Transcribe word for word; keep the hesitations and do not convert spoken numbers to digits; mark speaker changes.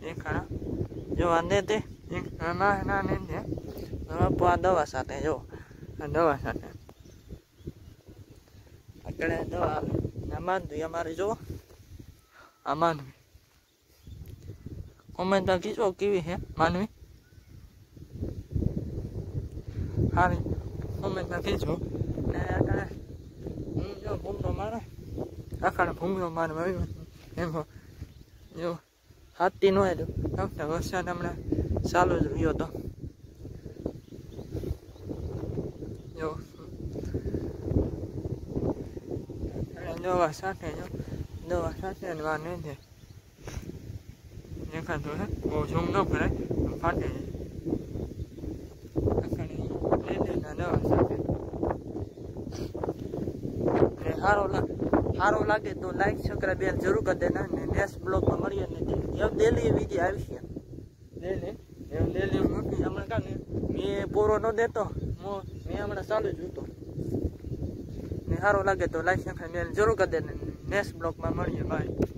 Speaker 1: દેખાડા જો આંધે તે એક નાના નાને છે બાપુ આ દવા સાથે જો આ દવા સાથે આગળ દવા આ માનવી અમારે જો આ માનવી કોમેન્ટ કીજો કેવી છે માનવી હારી કોમેન્ટ કીજો ને આગળ હું જો ભૂમરો મારે આખાને ભૂમરો મારવા આવ્યો એમ જો હાથી નો આવ્યો વરસાદ હમણાં ચાલુ જ રહ્યો હતો જો દવા સાથે જો દવા સાથે વાર નહીં છે દેખાતું હે બહુ ઝૂમ ન કરાય ફાટે દવા સાથે સારો લાગે સારો લાગે તો લાઈક સબસ્ક્રાઇબ જરૂર કરી દેના ને નેક્સ્ટ બ્લોગમાં મળીએ ને એમ ડેલી વિડીયો આવી છે ડેલી એમ ડેલી મૂકી હમણાં કાને મેં પૂરો ન દેતો મેં હમણાં ચાલુ જ હતો ને સારો લાગે તો લાઈક સબસ્ક્રાઇબ જરૂર કરી દે ને નેક્સ્ટ બ્લોગમાં મળીએ બાય.